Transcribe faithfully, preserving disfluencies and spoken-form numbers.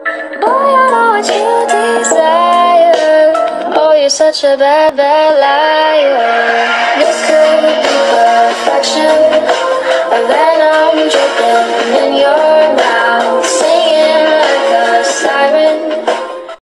Boy, I know what you desire. Oh, you're such a bad, bad liar. This could be perfection, but then I'm dripping in your mouth.